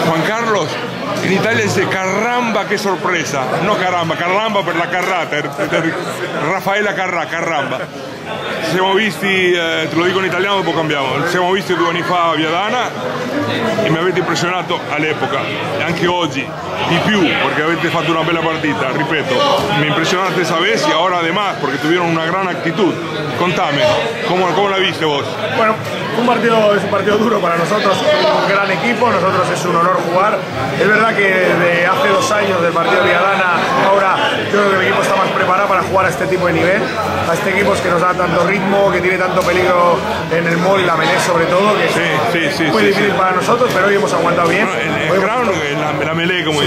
Juan Carlos, in Italia dice caramba, che sorpresa, no caramba, caramba per la carrata, Raffaella Carramba. Ci siamo visti, te lo dico in italiano dopo cambiamo, ci siamo visti 2 anni fa a Viadana e mi avete impressionato all'epoca e anche oggi di più porque avete fatto una bella partita, ripeto, me impresionaste esa vez y ahora además porque tuvieron una gran actitud. Contame, ¿cómo la viste vos? Bueno, es un partido duro para nosotros, un gran equipo, nosotros es un honor jugar. Es verdad que de hace 2 años del partido de Viadana, ahora creo que el equipo está más preparado para jugar a este tipo de nivel, a este equipo que nos da tanto ritmo, que tiene tanto peligro en el mall y la melee sobre todo, que es muy difícil para nosotros, pero hoy hemos aguantado bien. Bueno, la melee, como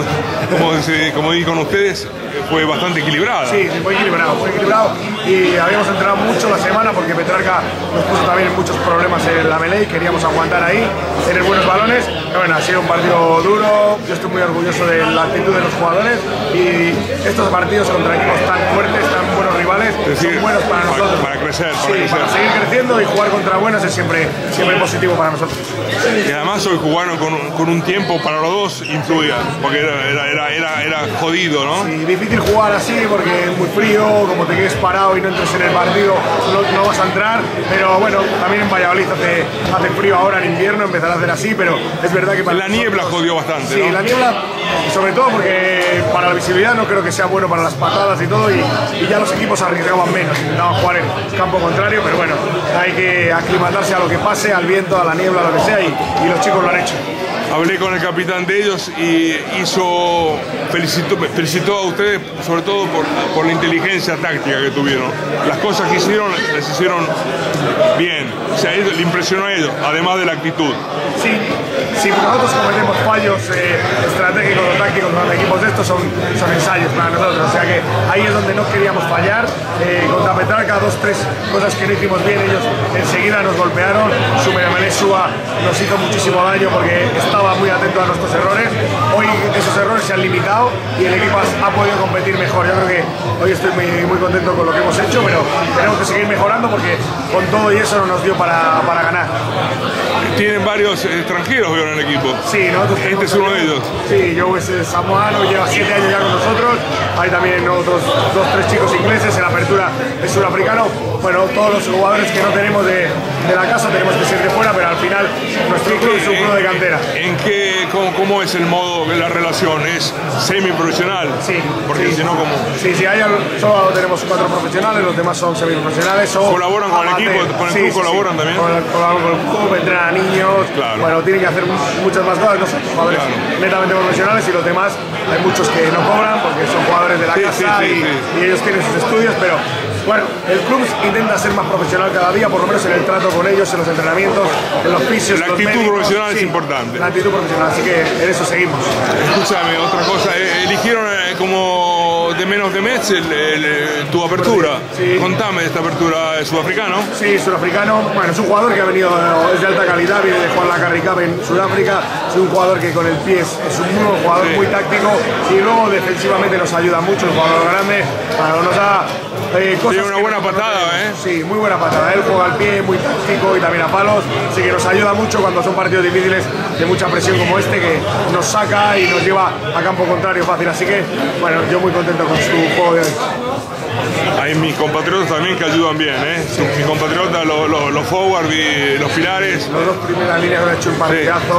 dicen ustedes, fue bastante equilibrada. Sí, fue equilibrado y habíamos entrenado mucho la semana porque Petrarca nos puso también muchos problemas en la melee y queríamos aguantar ahí, tener buenos balones. Pero bueno, ha sido un partido duro, yo estoy muy orgulloso de la actitud de los jugadores y estos partidos contra equipos tan fuertes, tan buenos rivales, son buenos para nosotros. Para crecer, para seguir creciendo y jugar contra buenos es siempre positivo para nosotros. Y además hoy jugaron con un tiempo para los dos influía, porque era jodido, ¿no? Sí, difícil jugar así porque es muy frío, como te quedes parado y no entres en el partido, no vas a entrar, pero bueno, también en Valladolid hace frío ahora en invierno, empezará a hacer así, pero es verdad que para la niebla jodió bastante, sí, ¿no? La niebla, sobre todo porque para la visibilidad no creo que sea bueno para las patadas y todo, y ya los equipos arriesgaban menos, intentaban jugar en campo contrario, pero bueno, hay que aclimatarse a lo que pase, al viento, a la niebla, a lo que sea, y los chicos lo han hecho. Hablé con el capitán de ellos y felicitó a ustedes sobre todo por la inteligencia táctica que tuvieron. Las cosas que hicieron, las hicieron bien. O sea, le impresionó a ellos, además de la actitud. Sí, nosotros cometemos fallos estratégicos o tácticos con los equipos de estos, son ensayos para nosotros. O sea que ahí es donde no queríamos fallar. Contra Petrarca, 2-3 cosas que no hicimos bien, ellos enseguida nos golpearon. Sumeremelesua nos hizo muchísimo daño porque estaba muy atento a nuestros errores. Hoy esos errores se han limitado y el equipo ha podido competir mejor. Yo creo que hoy estoy muy contento con lo que hemos hecho, pero tenemos que seguir mejorando porque con todo y eso no nos dio para ganar. Tienen varios extranjeros en el equipo. Sí, nosotros este es uno de ellos. Sí, Joe es samoano, lleva 7 años ya con nosotros. Hay también otros 2-3 chicos ingleses, en apertura es surafricano. Bueno, todos los jugadores que no tenemos de la casa tenemos que ser de fuera, pero al final nuestro club es un club de cantera. ¿Cómo es el modo de la relación? ¿Es semiprofesional? Sí. Porque si no, ¿cómo? Sí, solo tenemos 4 profesionales, los demás son semiprofesionales. ¿Colaboran con el equipo? ¿Con el club colaboran también? Colaboran con el club, entrenan a niños. Claro. Bueno, tienen que hacer muchas más cosas. No son jugadores netamente profesionales y los demás hay muchos que no cobran porque son jugadores de la casa y ellos tienen sus estudios, pero bueno, el club intenta ser más profesional cada día, por lo menos en el trato con ellos, en los entrenamientos, en los fisios. La actitud profesional es importante. La actitud profesional, así que en eso seguimos. Escúchame, otra cosa, eligieron como de menos de mes tu apertura. Sí. Contame de esta apertura, ¿sudafricano? Sí, sudafricano. Bueno, es un jugador que ha venido de alta calidad, viene de jugar la Carry Cup en Sudáfrica. Es un jugador que con el pie es un muy jugador muy táctico y luego defensivamente nos ayuda mucho, un jugador grande. Bueno, nos da tiene una buena patada, ¿eh? Sí, muy buena patada. Él juega al pie, muy táctico y también a palos. Así que nos ayuda mucho cuando son partidos difíciles de mucha presión como este, que nos saca y nos lleva a campo contrario fácil. Así que, bueno, yo muy contento con su juego de hoy. Hay mis compatriotas también que ayudan bien, ¿eh? Sí. Mis compatriotas, los forward y los pilares. Los dos primeras líneas han hecho un partidazo.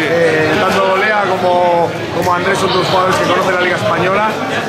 Tanto Lea como Andrés son dos jugadores que conocen la Liga Española,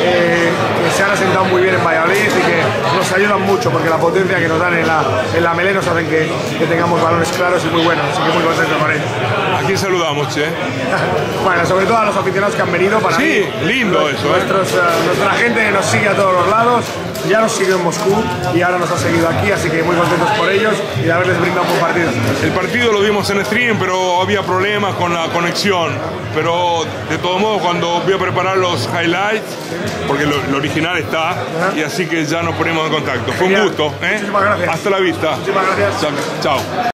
que se han asentado muy bien en Valladolid y que nos ayudan mucho porque la potencia que nos dan en la melee nos hacen que tengamos balones claros y muy buenos. Así que muy contento con ellos. ¿A quién saludamos, che? Bueno, sobre todo a los aficionados que han venido para mí. Sí, lindo eso. Nuestra gente nos sigue a todos los lados. Ya nos siguió en Moscú y ahora nos ha seguido aquí, así que muy contentos por ellos y de haberles brindado un buen partido. El partido lo vimos en stream, pero había problemas con la conexión. Pero de todos modos, cuando voy a preparar los highlights, porque lo original está, y así que ya nos ponemos en contacto. Fue un gusto, ¿eh? Muchísimas gracias. Hasta la vista. Muchísimas gracias. Chao.